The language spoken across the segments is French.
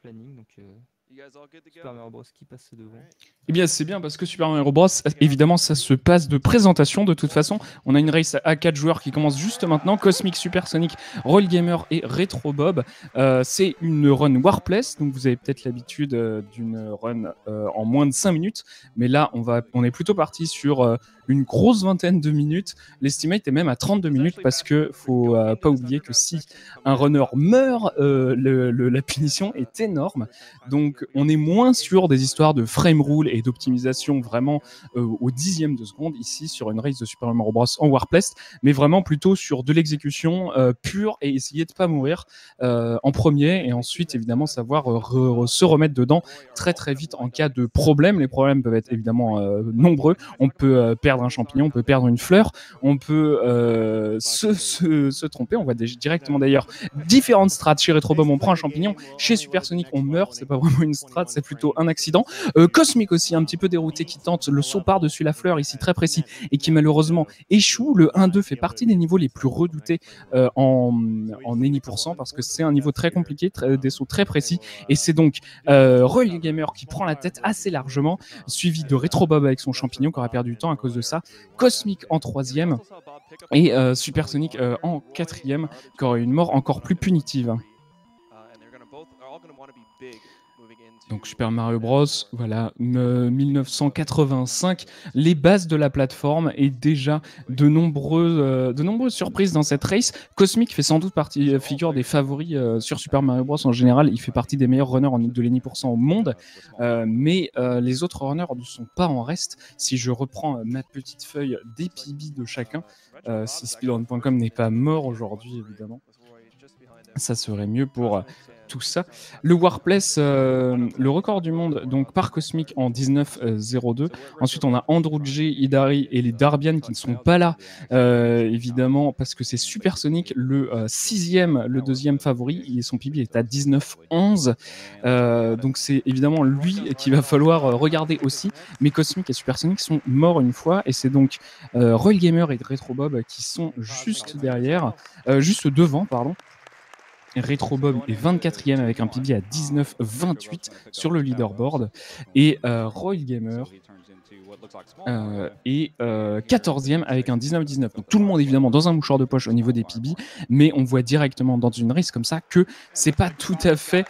planning, donc Super Mario Bros qui passe devant. Eh bien, c'est bien parce que Super Mario Bros, évidemment, ça se passe de présentation de toute façon. On a une race à 4 joueurs qui commence juste maintenant. Cosmic, Supersonic, Roll Gamer et Retro Bob. C'est une run Warpless, donc vous avez peut-être l'habitude d'une run en moins de 5 minutes. Mais là, on est plutôt parti sur une grosse vingtaine de minutes. L'estimate est même à 32 minutes parce que faut pas oublier que si un runner meurt, la punition est énorme. Donc on est moins sur des histoires de frame rule et d'optimisation vraiment au dixième de seconde ici sur une race de Super Mario Bros en Warpless, mais vraiment plutôt sur de l'exécution pure et essayer de pas mourir en premier et ensuite évidemment savoir se remettre dedans très très vite en cas de problème. Les problèmes peuvent être évidemment nombreux. On peut perdre un champignon, on peut perdre une fleur, on peut se tromper. On voit directement d'ailleurs différentes strats. Chez Retrobomb, on prend un champignon. Chez Supersonic, on meurt. C'est pas vraiment une strat, c'est plutôt un accident. Cosmic aussi, un petit peu dérouté, qui tente le saut par-dessus la fleur, ici très précis, et qui malheureusement échoue. Le 1-2 fait partie des niveaux les plus redoutés en Any% parce que c'est un niveau très compliqué, des sauts très précis. Et c'est donc Roy Gamer qui prend la tête assez largement, suivi de Retrobob avec son champignon qui aura perdu du temps à cause de ça. Cosmic en troisième et Supersonic en quatrième, qui aura une mort encore plus punitive. Donc Super Mario Bros, voilà, 1985, les bases de la plateforme et déjà de nombreuses surprises dans cette race. Cosmic fait sans doute figure des favoris sur Super Mario Bros en général. Il fait partie des meilleurs runners de l'Any% au monde, mais les autres runners ne sont pas en reste. Si je reprends ma petite feuille des PB de chacun, si speedrun.com n'est pas mort aujourd'hui évidemment, ça serait mieux pour tout ça. Le Warpless, le record du monde, donc par Cosmic en 19.02. Ensuite, on a Andrew J, Hidari et les Darbian qui ne sont pas là, évidemment, parce que c'est Supersonic, le sixième, le deuxième favori. Son PB est à 19.11. Donc, c'est évidemment lui qu'il va falloir regarder aussi. Mais Cosmic et Supersonic sont morts une fois. Et c'est donc Royal Gamer et Retrobob qui sont juste derrière, juste devant, pardon. Retrobob est 24e avec un PB à 19,28 sur le leaderboard et Royal Gamer est 14e avec un 19,19. Donc tout le monde évidemment dans un mouchoir de poche au niveau des PB, mais on voit directement dans une race comme ça que c'est pas tout à fait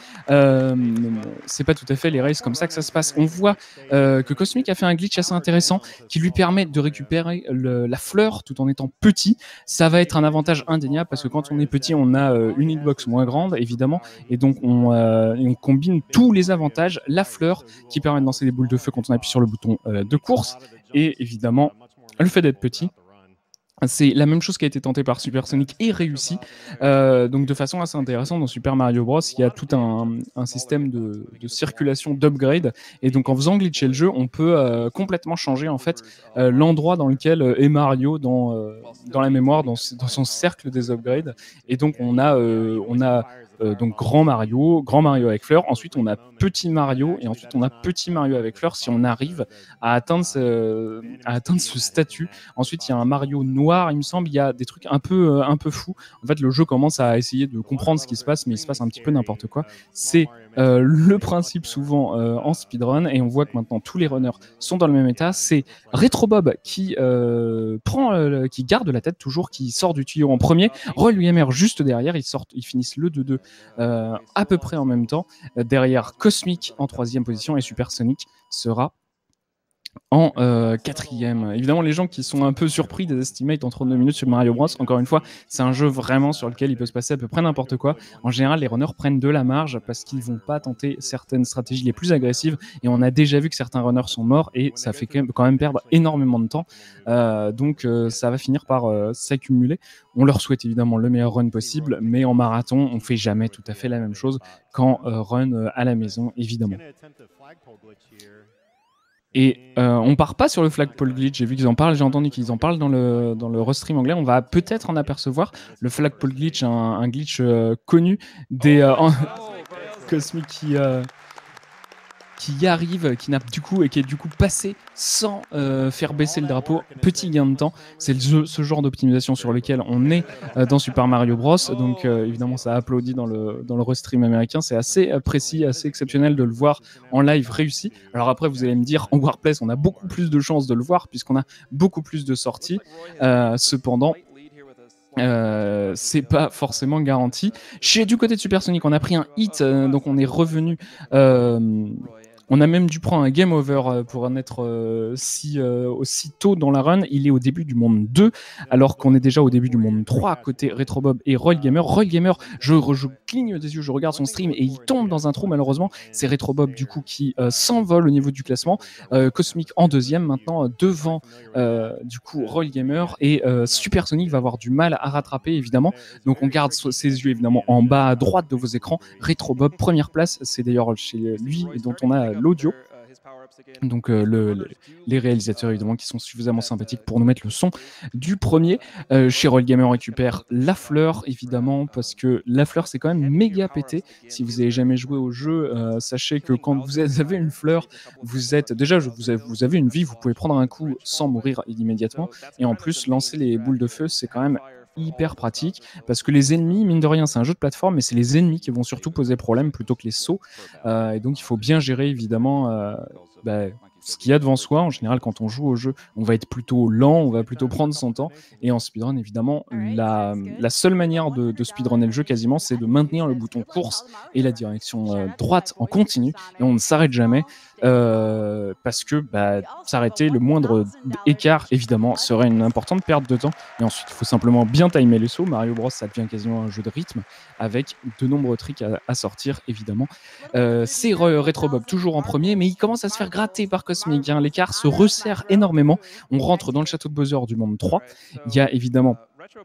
les races comme ça que ça se passe. On voit que Cosmic a fait un glitch assez intéressant qui lui permet de récupérer la fleur tout en étant petit. Ça va être un avantage indéniable parce que quand on est petit, on a une hitbox moins grande évidemment, et donc on combine tous les avantages, la fleur qui permet de lancer des boules de feu quand on appuie sur le bouton de course, et évidemment le fait d'être petit. C'est la même chose qui a été tentée par Supersonic et réussi. Donc de façon assez intéressante, dans Super Mario Bros, il y a tout un système de circulation, d'upgrade. Et donc en faisant glitcher le jeu, on peut complètement changer en fait l'endroit dans lequel est Mario dans la mémoire, dans son cercle des upgrades. Et donc on a donc Grand Mario avec fleur. Ensuite on a Petit Mario et ensuite on a Petit Mario avec fleur si on arrive à atteindre ce statut. Ensuite il y a un Mario noir, il me semble. Il y a des trucs un peu fous. En fait le jeu commence à essayer de comprendre ce qui se passe, mais il se passe un petit peu n'importe quoi. C'est le principe souvent en speedrun, et on voit que maintenant tous les runners sont dans le même état. C'est Retrobob qui qui garde la tête toujours, qui sort du tuyau en premier. Roy Gamer juste derrière, ils finissent le 2-2 à peu près en même temps. Derrière Cosmic en troisième position, et Supersonic sera en quatrième. Évidemment, les gens qui sont un peu surpris des estimates en 32 minutes sur Mario Bros, encore une fois, c'est un jeu vraiment sur lequel il peut se passer à peu près n'importe quoi. En général, les runners prennent de la marge parce qu'ils vont pas tenter certaines stratégies les plus agressives, et on a déjà vu que certains runners sont morts, et ça fait quand même perdre énormément de temps. Donc ça va finir par s'accumuler. On leur souhaite évidemment le meilleur run possible, mais en marathon, on fait jamais tout à fait la même chose qu'en run à la maison, évidemment. Et on part pas sur le flagpole glitch. J'ai vu qu'ils en parlent, j'ai entendu qu'ils en parlent dans le restream anglais. On va peut-être en apercevoir. Le flagpole glitch, un glitch connu des Cosmic qui qui y arrive, qui est du coup passé sans faire baisser le drapeau. Petit gain de temps. C'est ce genre d'optimisation sur lequel on est dans Super Mario Bros. Donc évidemment, ça applaudit dans le restream américain. C'est assez précis, assez exceptionnel de le voir en live réussi. Alors après, vous allez me dire, en Warplace, on a beaucoup plus de chances de le voir puisqu'on a beaucoup plus de sorties. Cependant, c'est pas forcément garanti. Du côté de Supersonic, on a pris un hit, donc on est revenu. On a même dû prendre un game over pour en être aussi tôt dans la run. Il est au début du monde 2, alors qu'on est déjà au début du monde 3 côté Retrobob et Royal Gamer. Royal Gamer, je cligne des yeux, je regarde son stream et il tombe dans un trou malheureusement. C'est Retrobob du coup qui s'envole au niveau du classement. Cosmic en deuxième maintenant devant du coup Royal Gamer et Supersonic va avoir du mal à rattraper évidemment. Donc on garde ses yeux évidemment en bas à droite de vos écrans. Retrobob première place, c'est d'ailleurs chez lui dont on a l'audio. Donc les réalisateurs évidemment qui sont suffisamment sympathiques pour nous mettre le son du premier. Chez Royal Gamer on récupère la fleur évidemment parce que la fleur c'est quand même méga pété. Si vous avez jamais joué au jeu, sachez que quand vous avez une fleur, vous avez une vie, vous pouvez prendre un coup sans mourir immédiatement et en plus lancer les boules de feu c'est quand même hyper pratique parce que les ennemis, mine de rien, c'est un jeu de plateforme, mais c'est les ennemis qui vont surtout poser problème plutôt que les sauts. Et donc il faut bien gérer évidemment ce qu'il y a devant soi. En général, quand on joue au jeu, on va être plutôt lent, on va plutôt prendre son temps. Et en speedrun, évidemment, la seule manière de speedrunner le jeu quasiment, c'est de maintenir le bouton course et la direction droite en continu. Et on ne s'arrête jamais. Parce que s'arrêter, le moindre écart, évidemment, serait une importante perte de temps. Et ensuite, il faut simplement bien timer les sauts. Mario Bros, ça devient quasiment un jeu de rythme avec de nombreux tricks à sortir, évidemment. C'est Retrobob toujours en premier, mais il commence à se faire gratter par Cosmic. Hein. L'écart se resserre énormément. On rentre dans le château de Bowser du monde 3. Il y a évidemment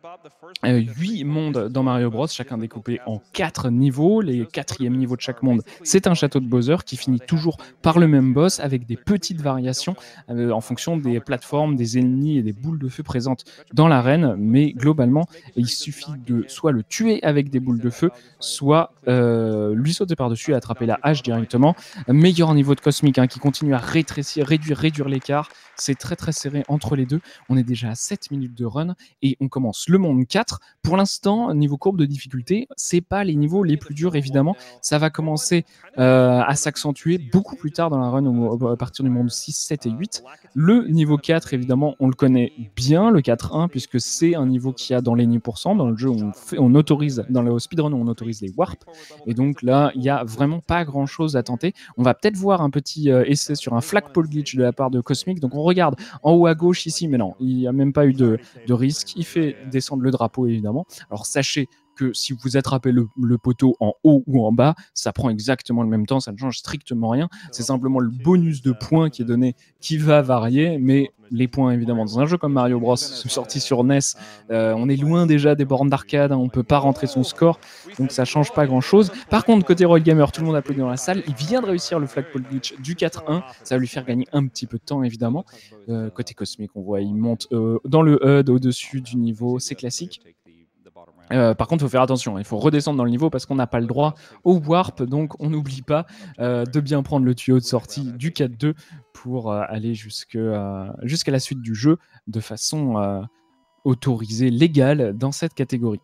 8 mondes dans Mario Bros, chacun découpé en 4 niveaux. Les 4e niveaux de chaque monde, c'est un château de Bowser qui finit toujours par le même boss avec des petites variations en fonction des plateformes, des ennemis et des boules de feu présentes dans l'arène. Mais globalement, il suffit de soit le tuer avec des boules de feu, soit lui sauter par-dessus et attraper la hache directement. Meilleur niveau de Cosmic qui continue à réduire l'écart. C'est très très serré entre les deux. On est déjà à 7 minutes de run et on commence le monde 4. Pour l'instant, niveau courbe de difficulté, c'est pas les niveaux les plus durs évidemment. Ça va commencer à s'accentuer beaucoup plus tard dans la run à partir du monde 6, 7 et 8. Le niveau 4, évidemment, on le connaît bien, le 4.1, puisque c'est un niveau qu'il y a dans les 10%. Dans le jeu, on autorise, dans le speedrun, on autorise les warps. Et donc là, il n'y a vraiment pas grand-chose à tenter. On va peut-être voir un petit essai sur un flagpole glitch de la part de Cosmic. Donc on regarde en haut à gauche ici, mais non, il n'y a même pas eu de risque. Il fait descendre le drapeau, évidemment. Alors sachez que si vous attrapez le poteau en haut ou en bas, ça prend exactement le même temps, ça ne change strictement rien. C'est simplement le bonus de points qui est donné qui va varier, mais les points, évidemment, dans un jeu comme Mario Bros, sorti sur NES, on est loin déjà des bornes d'arcade, on ne peut pas rentrer son score, donc ça ne change pas grand-chose. Par contre, côté Royal Gamer, tout le monde applaudit dans la salle, il vient de réussir le flagpole glitch du 4-1, ça va lui faire gagner un petit peu de temps, évidemment. Côté Cosmic, on voit, il monte dans le HUD au-dessus du niveau, c'est classique. Par contre, il faut faire attention, il faut redescendre dans le niveau parce qu'on n'a pas le droit au warp, donc on n'oublie pas de bien prendre le tuyau de sortie du 4-2 pour aller jusqu'à la suite du jeu de façon autorisée, légale dans cette catégorie.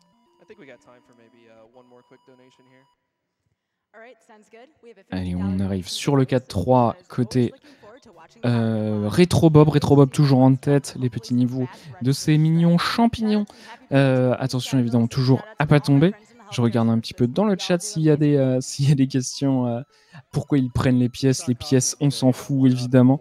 Allez, on arrive sur le 4-3 côté Retrobob toujours en tête, les petits niveaux de ces mignons champignons. Attention évidemment toujours à pas tomber. Je regarde un petit peu dans le chat s'il y a des questions. Pourquoi ils prennent les pièces? Les pièces, on s'en fout évidemment.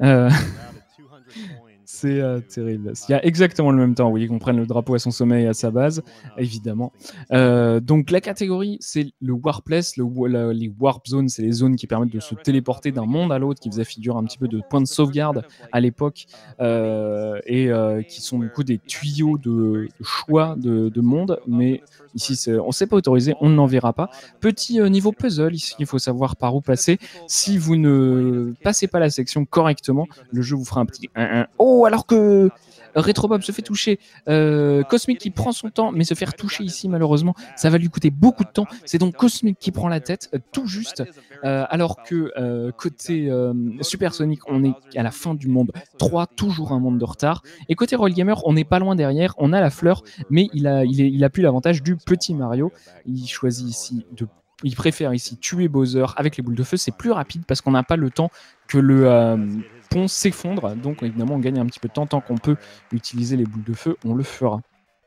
C'est terrible. Il y a exactement le même temps, oui, qu'on prenne le drapeau à son sommet et à sa base, évidemment. Donc la catégorie, c'est le Warpless. Les Warp Zones, c'est les zones qui permettent de se téléporter d'un monde à l'autre, qui faisaient figure un petit peu de point de sauvegarde à l'époque, et qui sont du coup des tuyaux de choix de monde, mais ici, on ne s'est pas autorisé, on n'en verra pas. Petit niveau puzzle, ici, il faut savoir par où passer. Si vous ne passez pas la section correctement, le jeu vous fera un petit 1-1. Oh, alors que Retrobob se fait toucher. Cosmic qui prend son temps, mais se faire toucher ici, malheureusement, ça va lui coûter beaucoup de temps. C'est donc Cosmic qui prend la tête, tout juste, alors que côté Supersonic, on est à la fin du monde 3, toujours un monde de retard. Et côté Roll Gamer, on n'est pas loin derrière, on a la fleur, mais il a plus l'avantage du petit Mario. Il choisit ici il préfère ici tuer Bowser avec les boules de feu. C'est plus rapide parce qu'on n'a pas le temps que le pont s'effondre. Donc évidemment, on gagne un petit peu de temps. Tant qu'on peut utiliser les boules de feu, on le fera.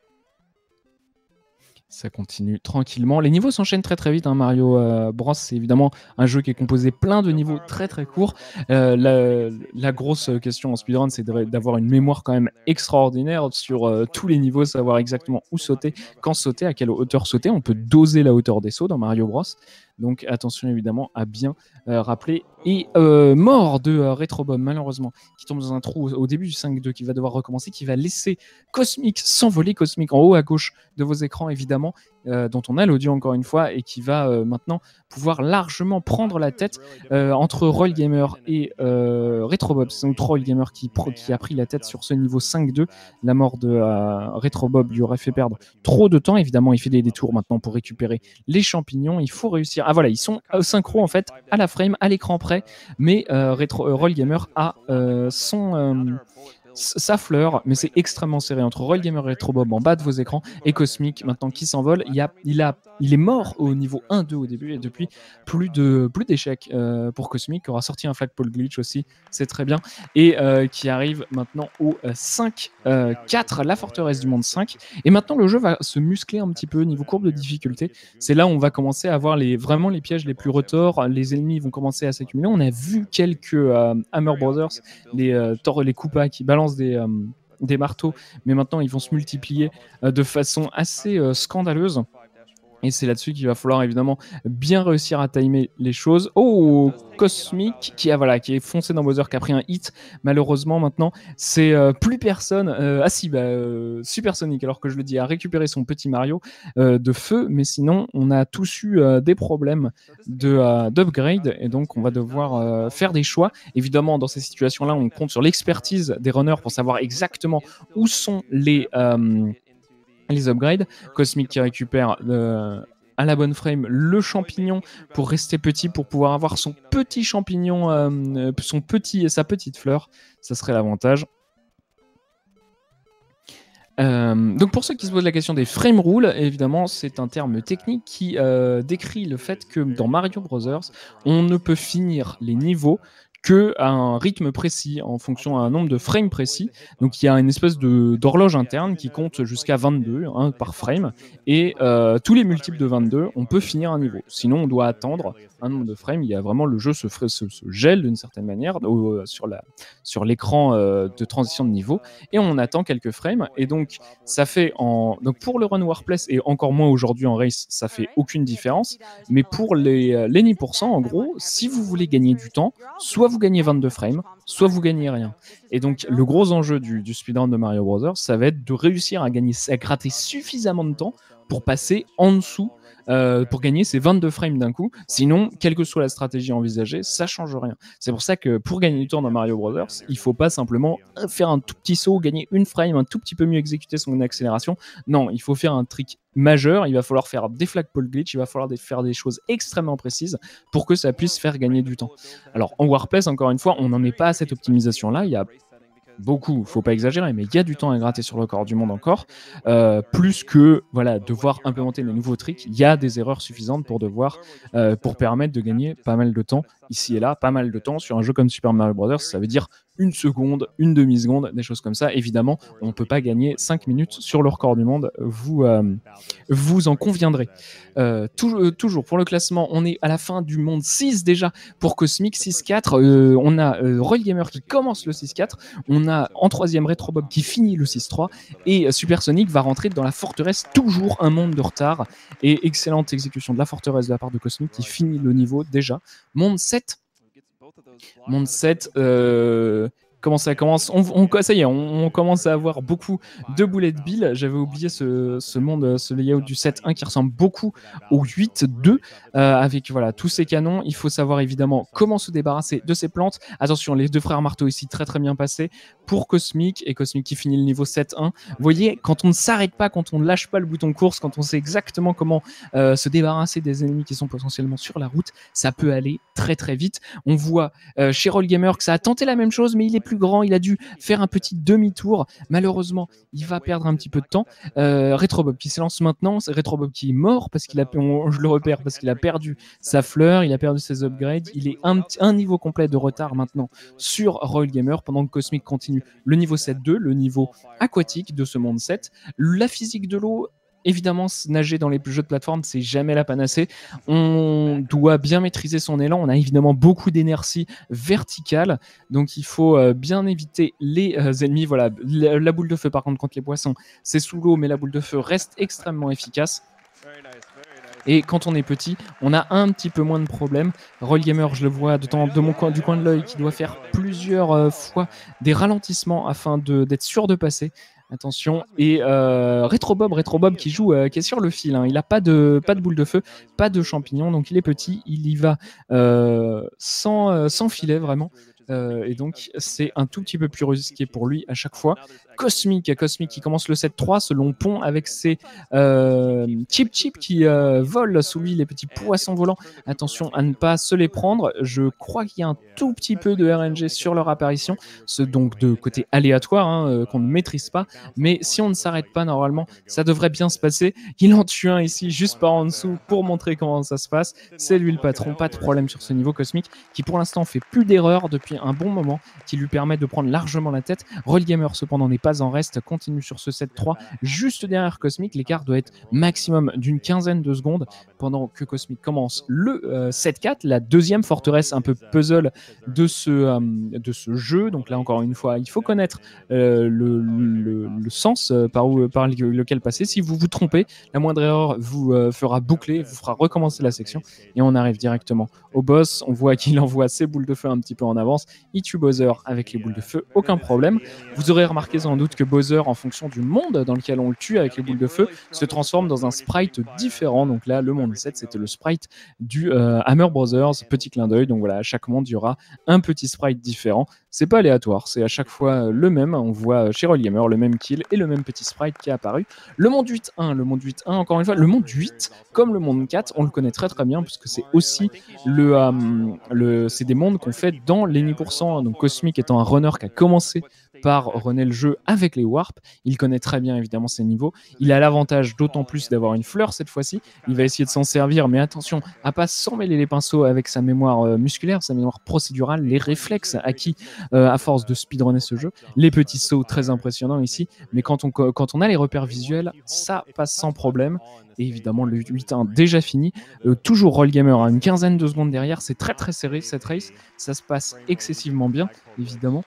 Ça continue tranquillement. Les niveaux s'enchaînent très très vite. Mario Bros, c'est évidemment un jeu qui est composé plein de niveaux très très courts. La grosse question en speedrun, c'est d'avoir une mémoire quand même extraordinaire sur tous les niveaux, savoir exactement où sauter, quand sauter, à quelle hauteur sauter. On peut doser la hauteur des sauts dans Mario Bros. Donc attention évidemment à bien rappeler. Et mort de Retrobob, malheureusement, qui tombe dans un trou au début du 5-2, qui va devoir recommencer, qui va laisser Cosmic s'envoler. Cosmic en haut à gauche de vos écrans, évidemment, dont on a l'audio encore une fois, et qui va maintenant pouvoir largement prendre la tête entre Roll Gamer et Retrobob. C'est donc Roll Gamer qui a pris la tête sur ce niveau 5-2. La mort de Retrobob lui aurait fait perdre trop de temps. Évidemment, il fait des détours maintenant pour récupérer les champignons. Il faut réussir. Ah voilà, ils sont synchro en fait, à la frame, à l'écran près, mais Roll Gamer a sa fleur, mais c'est extrêmement serré entre Roll Gamer et Retrobob en bas de vos écrans et Cosmic maintenant qui s'envole. Il est mort au niveau 1-2 au début et depuis plus d'échecs pour Cosmic, qui aura sorti un flagpole glitch aussi, c'est très bien, et qui arrive maintenant au 5-4, la forteresse du monde 5. Et maintenant le jeu va se muscler un petit peu niveau courbe de difficulté. C'est là où on va commencer à voir vraiment les pièges les plus retors. Les ennemis vont commencer à s'accumuler. On a vu quelques Hammer Brothers, les Koopas qui balancent des marteaux, mais maintenant ils vont se multiplier de façon assez scandaleuse. Et c'est là-dessus qu'il va falloir évidemment bien réussir à timer les choses. Oh, Cosmic qui est foncé dans Bowser, qui a pris un hit. Malheureusement maintenant, c'est plus personne. Supersonic, alors que je le dis, a récupéré son petit Mario de feu, mais sinon on a tous eu des problèmes d'upgrade, et donc on va devoir faire des choix. Évidemment, dans ces situations-là, on compte sur l'expertise des runners pour savoir exactement où sont les upgrades. Cosmic qui récupère à la bonne frame le champignon pour rester petit, pour pouvoir avoir son petit champignon, sa petite fleur. Ça serait l'avantage. Donc pour ceux qui se posent la question des frame rules, évidemment c'est un terme technique qui décrit le fait que dans Mario Bros, on ne peut finir les niveaux qu'à un rythme précis, en fonction d'un nombre de frames précis. Donc il y a une espèce d'horloge interne qui compte jusqu'à 22 par frame, et tous les multiples de 22, on peut finir un niveau. Sinon, on doit attendre un nombre de frames. Il y a vraiment, le jeu se gèle d'une certaine manière sur l'écran de transition de niveau, et on attend quelques frames. Et donc ça fait donc pour le Run Warplace, et encore moins aujourd'hui en race, ça fait aucune différence. Mais pour les 10%, en gros, si vous voulez gagner du temps, soit vous gagnez 22 frames, soit vous gagnez rien. Et donc le gros enjeu du speedrun de Mario Bros, ça va être de réussir à gratter suffisamment de temps pour passer en dessous, pour gagner ces 22 frames d'un coup. Sinon, quelle que soit la stratégie envisagée, ça change rien. C'est pour ça que pour gagner du temps dans Mario Bros, il faut pas simplement faire un tout petit saut, gagner une frame, un tout petit peu mieux exécuter son accélération. Non, il faut faire un trick majeur. Il va falloir faire des flagpole glitch, il va falloir faire des choses extrêmement précises pour que ça puisse faire gagner du temps. Alors en Warplace, encore une fois, on n'en est pas à cette optimisation-là. Il y a beaucoup, faut pas exagérer, mais il y a du temps à gratter sur le corps du monde encore, plus que devoir implémenter les nouveaux tricks. Il y a des erreurs suffisantes pour permettre de gagner pas mal de temps ici et là, pas mal de temps sur un jeu comme Super Mario Bros. Ça veut dire une seconde, une demi-seconde, des choses comme ça. Évidemment, on ne peut pas gagner 5 minutes sur le record du monde, vous en conviendrez. Toujours pour le classement, on est à la fin du monde 6 déjà pour Cosmic, 6-4. On a Roll Gamer qui commence le 6-4. On a en troisième Retrobob qui finit le 6-3. Et Supersonic va rentrer dans la forteresse, toujours un monde de retard. Et excellente exécution de la forteresse de la part de Cosmic qui finit le niveau déjà. Monde 7. Monde 7, comment ça commence. Ça y est, on commence à avoir beaucoup de bullet bill. J'avais oublié ce monde, ce layout du 7-1 qui ressemble beaucoup au 8-2 avec voilà, tous ces canons. Il faut savoir évidemment comment se débarrasser de ces plantes. Attention, les deux frères marteaux ici très très bien passés pour Cosmic et Cosmic qui finit le niveau 7-1. Vous voyez, quand on ne s'arrête pas, quand on ne lâche pas le bouton course, quand on sait exactement comment se débarrasser des ennemis qui sont potentiellement sur la route, ça peut aller très très vite. On voit chez Roll Gamer que ça a tenté la même chose, mais il est plus grand, il a dû faire un petit demi-tour. Malheureusement, il va perdre un petit peu de temps. Retrobob qui s'élance maintenant, c'est Retrobob qui est mort parce qu'il a, je le repère parce qu'il a perdu sa fleur, il a perdu ses upgrades, il est un niveau complet de retard maintenant sur Royal Gamer pendant que Cosmic continue le niveau 7-2, le niveau aquatique de ce monde 7. La physique de l'eau, évidemment, nager dans les jeux de plateforme, c'est jamais la panacée. On doit bien maîtriser son élan. On a évidemment beaucoup d'inertie verticale, donc il faut bien éviter les ennemis. Voilà, la boule de feu, par contre, contre les poissons, c'est sous l'eau, mais la boule de feu reste extrêmement efficace. Et quand on est petit, on a un petit peu moins de problèmes. Roll Gamer, je le vois du coin de l'œil, qui doit faire plusieurs fois des ralentissements afin d'être sûr de passer. Attention, et Retrobob qui joue, qui est sur le fil, hein. Il n'a pas de boule de feu, pas de champignons, donc il est petit, il y va sans filet vraiment. Et donc c'est un tout petit peu plus risqué pour lui à chaque fois. Cosmic qui commence le 7-3, ce long pont avec ses Chip qui volent sous lui, les petits poissons volants. Attention à ne pas se les prendre. Je crois qu'il y a un tout petit peu de RNG sur leur apparition, ce donc de côté aléatoire, hein, qu'on ne maîtrise pas. Mais si on ne s'arrête pas, normalement, ça devrait bien se passer. Il en tue un ici, juste par en dessous, pour montrer comment ça se passe. C'est lui le patron, pas de problème sur ce niveau. Cosmic, qui pour l'instant fait plus d'erreurs depuis un bon moment, qui lui permet de prendre largement la tête. Roll Gamer, cependant, n'est pas en reste, continue sur ce 7-3, juste derrière Cosmic. L'écart doit être maximum d'une quinzaine de secondes, pendant que Cosmic commence le 7-4, la deuxième forteresse un peu puzzle de ce jeu. Donc là, encore une fois, il faut connaître le sens par lequel passer. Si vous vous trompez, la moindre erreur vous fera boucler, vous fera recommencer la section, et on arrive directement au boss. On voit qu'il envoie ses boules de feu un petit peu en avance. Il tue Bowser avec les boules de feu, aucun problème. Vous aurez remarqué sans doute que Bowser, en fonction du monde dans lequel on le tue avec les boules de feu, se transforme dans un sprite différent. Donc là, le monde 7, c'était le sprite du Hammer Brothers, petit clin d'œil. Donc voilà, à chaque monde, il y aura un petit sprite différent. C'est pas aléatoire, c'est à chaque fois le même. On voit chez Roll Gamer le même kill et le même petit sprite qui est apparu. Le monde 8-1, encore une fois, le monde 8, comme le monde 4, on le connaît très très bien, puisque c'est aussi c'est des mondes qu'on fait dans les 10%. Donc Cosmic étant un runner qui a commencé par runner le jeu avec les warps, il connaît très bien évidemment ces niveaux. Il a l'avantage d'autant plus d'avoir une fleur cette fois-ci. Il va essayer de s'en servir, mais attention à pas s'emmêler les pinceaux avec sa mémoire musculaire, sa mémoire procédurale, les réflexes acquis à force de speedrunner ce jeu. Les petits sauts très impressionnants ici, mais quand on a les repères visuels, ça passe sans problème. Et évidemment, le 8-1 déjà fini. Toujours Roll Gamer à une quinzaine de secondes derrière. C'est très très serré cette race. Ça se passe excessivement bien, évidemment.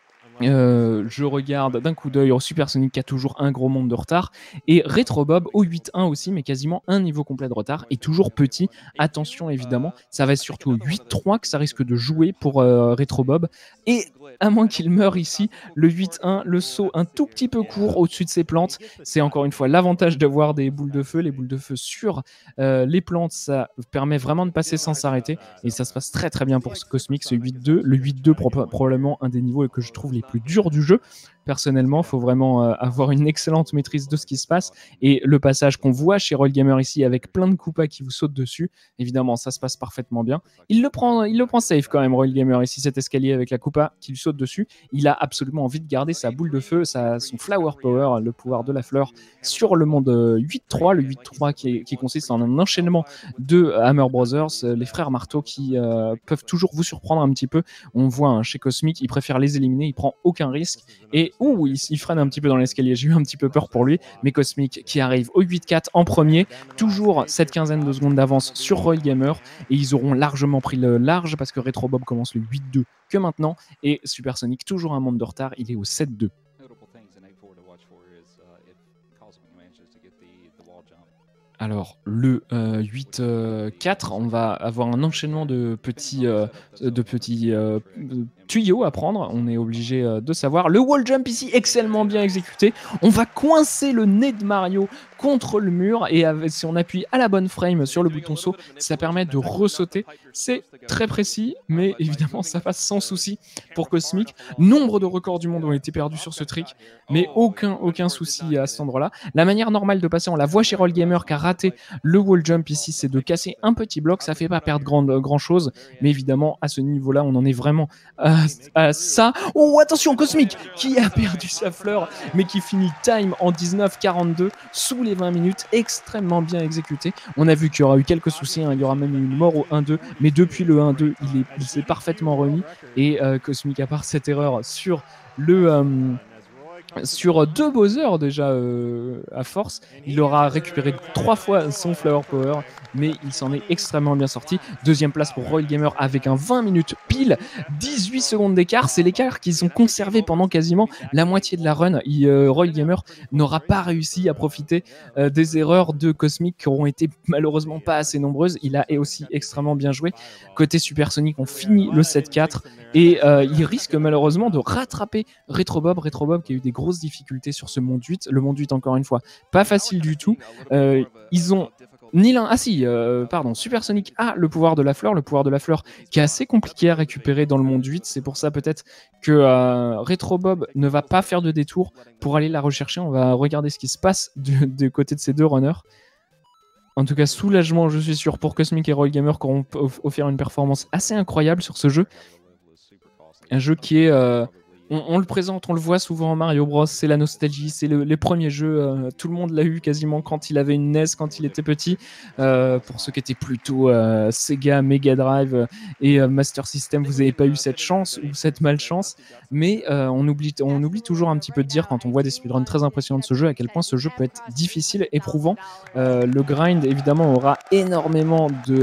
Je regarde d'un coup d'œil au Supersonic qui a toujours un gros monde de retard, et Retrobob au 8-1 aussi, mais quasiment un niveau complet de retard, et toujours petit. Attention évidemment, ça va être surtout au 8-3 que ça risque de jouer pour Retrobob, et à moins qu'il meure ici, le 8-1, le saut un tout petit peu court au-dessus de ses plantes. C'est encore une fois l'avantage d'avoir des boules de feu. Les boules de feu sur les plantes, ça permet vraiment de passer sans s'arrêter, et ça se passe très très bien pour ce Cosmic, ce 8-2. Le 8-2 probablement un des niveaux que je trouve les plus durs du jeu. Personnellement, il faut vraiment avoir une excellente maîtrise de ce qui se passe, et le passage qu'on voit chez Roll Gamer ici avec plein de Koopas qui vous sautent dessus, évidemment ça se passe parfaitement bien. Il le prend safe quand même, Roll Gamer ici, cet escalier avec la Koopa qui lui saute dessus. Il a absolument envie de garder sa boule de feu, son Flower Power, le pouvoir de la fleur sur le monde 8-3, le 8-3 qui consiste en un enchaînement de Hammer Brothers, les frères marteaux qui peuvent toujours vous surprendre un petit peu. On voit chez Cosmic, il préfère les éliminer, il prend aucun risque, et il freine un petit peu dans l'escalier. J'ai eu un petit peu peur pour lui, mais Cosmic qui arrive au 8-4 en premier, toujours cette quinzaine de secondes d'avance sur Roll Gamer, et ils auront largement pris le large parce que Retrobob commence le 8-2 que maintenant, et Supersonic toujours un monde de retard, il est au 7-2. Alors, le 8-4, on va avoir un enchaînement de petits tuyaux à prendre. On est obligé de savoir. Le wall jump ici, excellemment bien exécuté. On va coincer le nez de Mario contre le mur et si on appuie à la bonne frame sur le bouton saut, ça permet de ressauter. C'est très précis, mais évidemment, ça passe sans souci pour Cosmic. Nombre de records du monde ont été perdus sur ce trick, mais aucun souci à cet endroit-là. La manière normale de passer, on la voit chez Roll Gamer qui a raté le wall jump ici, c'est de casser un petit bloc. Ça fait pas perdre grand chose, mais évidemment, à ce niveau-là, on en est vraiment à ça. Oh, attention, Cosmic qui a perdu sa fleur, mais qui finit time en 19-42 sous les 20 minutes, extrêmement bien exécuté. On a vu qu'il y aura eu quelques soucis, hein. Il y aura même eu une mort au 1-2, mais depuis le 1-2, il s'est parfaitement remis. Et Cosmic, à part cette erreur sur sur 2 Bowser déjà à force, il aura récupéré 3 fois son Flower Power, mais il s'en est extrêmement bien sorti. Deuxième place pour Royal Gamer avec un 20 minutes pile, 18 secondes d'écart. C'est l'écart qu'ils ont conservé pendant quasiment la moitié de la run. Royal Gamer n'aura pas réussi à profiter des erreurs de Cosmic qui auront été malheureusement pas assez nombreuses. Il a aussi extrêmement bien joué. Côté Supersonic, on finit le 7-4 et il risque malheureusement de rattraper Retrobob qui a eu des grosses difficultés sur ce monde 8. Le monde 8, encore une fois, pas facile du tout. Ils ont ni l'un... Supersonic a le pouvoir de la fleur qui est assez compliqué à récupérer dans le monde 8. C'est pour ça peut-être que Retrobob ne va pas faire de détour pour aller la rechercher. On va regarder ce qui se passe du côté de ces deux runners. En tout cas, soulagement, je suis sûr, pour Cosmic et Royal Gamer qui auront offert une performance assez incroyable sur ce jeu. Un jeu qui est... on le présente, on le voit souvent en Mario Bros, c'est la nostalgie, c'est les premiers jeux, tout le monde l'a eu quasiment quand il avait une NES, quand il était petit. Pour ceux qui étaient plutôt Sega, Mega Drive et Master System, vous n'avez pas eu cette chance ou cette malchance, mais on oublie toujours un petit peu de dire quand on voit des speedruns très impressionnants de ce jeu, à quel point ce jeu peut être difficile, éprouvant. Le grind, évidemment, aura énormément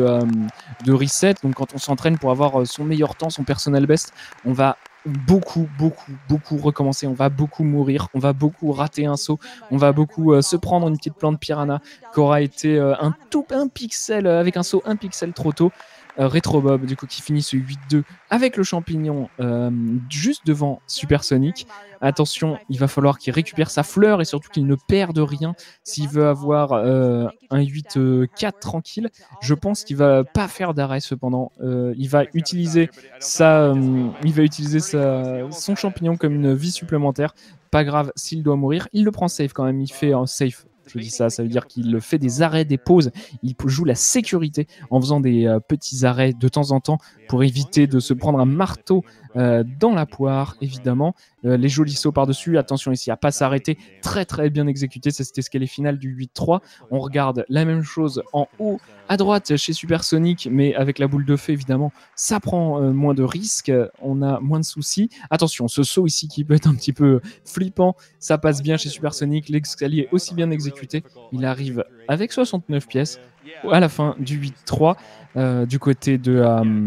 de reset, donc quand on s'entraîne pour avoir son meilleur temps, son personal best, on va beaucoup recommencer, on va beaucoup mourir, on va beaucoup rater un saut, on va beaucoup se prendre une petite plante piranha qui aura été un pixel avec un saut 1 pixel trop tôt. Retrobob du coup qui finit ce 8-2 avec le champignon juste devant Supersonic. Attention, il va falloir qu'il récupère sa fleur et surtout qu'il ne perde rien s'il veut avoir un 8-4 tranquille. Je pense qu'il va pas faire d'arrêt cependant. Il va utiliser son champignon comme une vie supplémentaire. Pas grave s'il doit mourir, il le prend safe quand même, il fait un safe. Je dis ça veut dire qu'il fait des arrêts, des pauses. Il joue la sécurité en faisant des petits arrêts de temps en temps pour éviter de se prendre un marteau dans la poire, évidemment. Les jolis sauts par-dessus. Attention ici à pas s'arrêter. Très bien exécuté. Ça, c'était ce qu'est les finales du 8-3. On regarde la même chose en haut à droite chez Supersonic, mais avec la boule de feu, évidemment, ça prend moins de risques. On a moins de soucis. Attention, ce saut ici qui peut être un petit peu flippant. Ça passe bien chez Supersonic. L'escalier aussi bien exécuté. Il arrive avec 69 pièces à la fin du 8-3 du côté de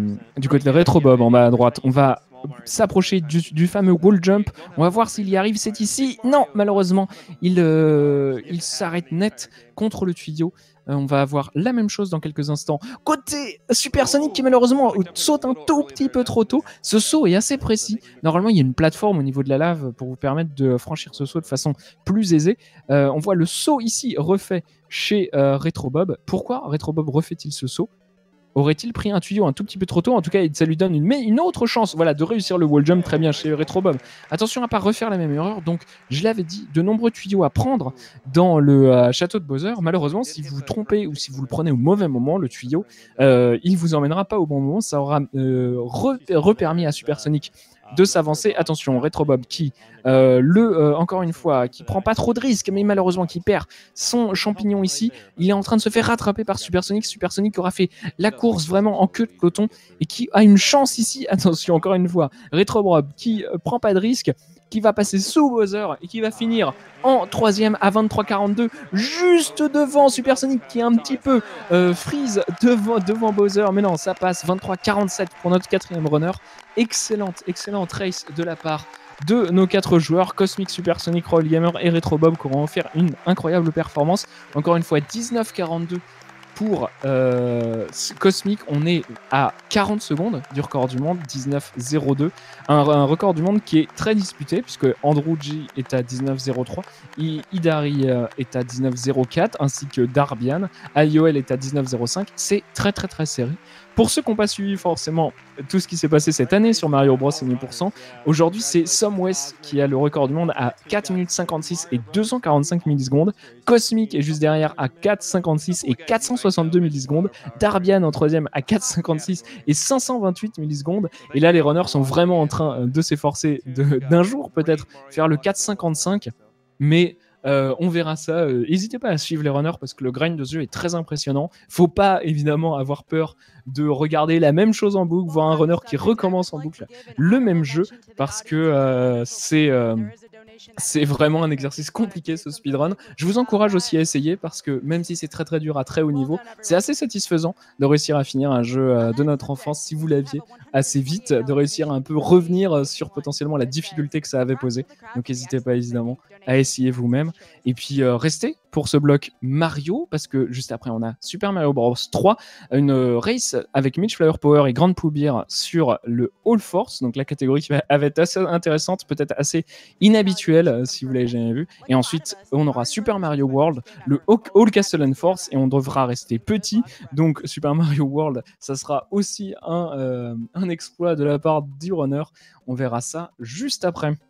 Retrobob en bas à droite. On va s'approcher du fameux wall jump. On va voir s'il y arrive. C'est ici. Non, malheureusement, il s'arrête net contre le tuyau. On va avoir la même chose dans quelques instants. Côté Supersonic qui malheureusement saute un tout petit peu trop tôt. Ce saut est assez précis. Normalement, il y a une plateforme au niveau de la lave pour vous permettre de franchir ce saut de façon plus aisée. On voit le saut ici refait chez Retrobob. Pourquoi Retrobob refait-il ce saut ? Aurait-il pris un tuyau un tout petit peu trop tôt? En tout cas, ça lui donne une autre chance de réussir le wall jump très bien chez Retrobob. Attention à ne pas refaire la même erreur. Donc, je l'avais dit, de nombreux tuyaux à prendre dans le château de Bowser. Malheureusement, si vous vous trompez ou si vous le prenez au mauvais moment, le tuyau, il ne vous emmènera pas au bon moment. Ça aura repermis à Supersonic de s'avancer. Attention, Retrobob qui, encore une fois, qui prend pas trop de risques, mais malheureusement qui perd son champignon ici. Il est en train de se faire rattraper par Supersonic. Supersonic aura fait la course vraiment en queue de peloton et qui a une chance ici. Attention, encore une fois, Retrobob qui prend pas de risque, qui va passer sous Bowser et qui va finir en 3e à 23-42, juste devant Supersonic qui est un petit peu freeze devant Bowser, mais non, ça passe 23-47 pour notre 4e runner. Excellente race de la part de nos 4 joueurs, Cosmic, Supersonic, Roll Gamer et Retro Bob, qui auront offert une incroyable performance. Encore une fois, 19,42 pour Cosmic. On est à 40 secondes du record du monde, 19,02. Un record du monde qui est très disputé, puisque Andrew G est à 19,03, Idari est à 19,04, ainsi que Darbian. IOL est à 19,05. C'est très très très serré. Pour ceux qui n'ont pas suivi forcément tout ce qui s'est passé cette année sur Mario Bros et 1000%, aujourd'hui c'est Somwest qui a le record du monde à 4 minutes 56 et 245 millisecondes. Cosmic est juste derrière à 4,56 et 462 millisecondes. Darbian en troisième à 4,56 et 528 millisecondes. Et là les runners sont vraiment en train de s'efforcer d'un jour peut-être faire le 4,55, mais on verra ça. N'hésitez pas à suivre les runners parce que le grind de ce jeu est très impressionnant. Faut pas évidemment avoir peur de regarder la même chose en boucle, voir un runner qui recommence en boucle le même jeu, parce que c'est vraiment un exercice compliqué ce speedrun. Je vous encourage aussi à essayer parce que même si c'est très très dur à très haut niveau, c'est assez satisfaisant de réussir à finir un jeu de notre enfance si vous l'aviez assez vite, de réussir à un peu revenir sur potentiellement la difficulté que ça avait posé. Donc n'hésitez pas évidemment à essayer vous-même. Et puis restez pour ce bloc Mario, parce que juste après on a Super Mario Bros 3, une race avec Mitch Flower Power et Grand Pooh Beer sur le All Force, donc la catégorie qui va être assez intéressante, peut-être assez inhabituelle si vous l'avez jamais vu. Et ensuite on aura Super Mario World, le All Castle and Force, et on devra rester petit, donc Super Mario World ça sera aussi un exploit de la part du runner. On verra ça juste après.